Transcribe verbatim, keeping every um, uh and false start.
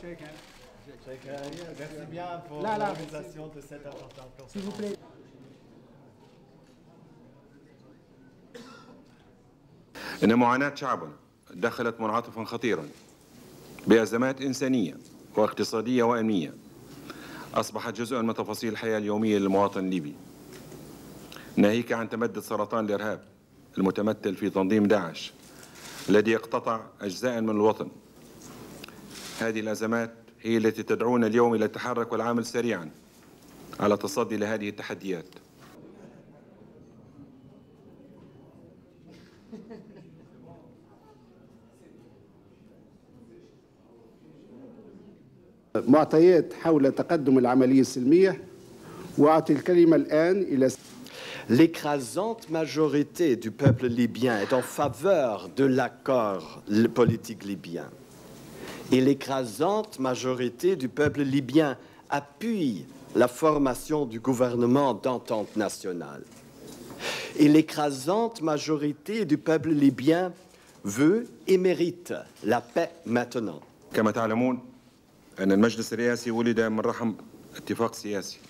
Merci bien pour l'organisation de cette importante conférence. S'il vous plaît. إن معاناة شعبنا دخلت منعطفا خطيرا بأزمات إنسانية واقتصادية وأمنية أصبحت جزءا من تفاصيل الحياة اليومية للمواطن الليبي، ناهيك عن تمدد سرطان الإرهاب المتمثل في تنظيم داعش الذي يقتطع أجزاء من الوطن. هذه الأزمات هي التي تدعونا اليوم إلى التحرك والعمل سريعا على التصدي لهذه التحديات. معطيات حول تقدم العملية السلمية وأعطي الكلمة الآن إلى L'écrasante majorité du peuple libyen est en faveur de l'accord politique libyen. Et l'écrasante majorité du peuple libyen appuie la formation du gouvernement d'entente nationale. Et l'écrasante majorité du peuple libyen veut et mérite la paix maintenant. كما تعلمون أن المجلس الرئاسي ولد من رحم اتفاق سياسي